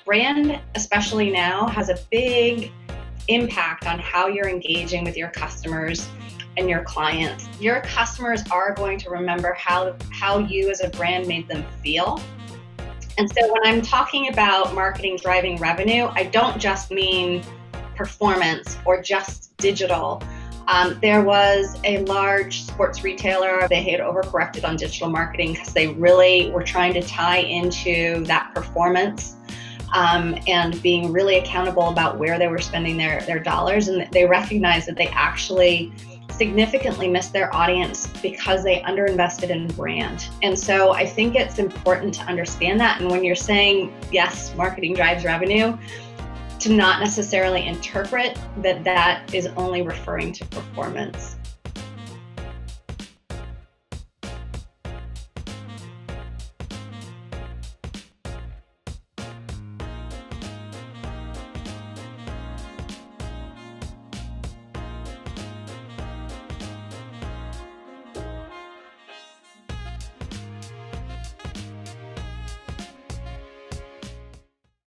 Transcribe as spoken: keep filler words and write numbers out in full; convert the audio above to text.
Brand, especially now, has a big impact on how you're engaging with your customers and your clients. Your customers are going to remember how, how you as a brand made them feel. And so when I'm talking about marketing driving revenue, I don't just mean performance or just digital. Um, there was a large sports retailer. They had overcorrected on digital marketing because they really were trying to tie into that performance um, and being really accountable about where they were spending their, their dollars. And they recognized that they actually significantly missed their audience because they underinvested in brand. And so I think it's important to understand that. And when you're saying, yes, marketing drives revenue, to not necessarily interpret that that is only referring to performance.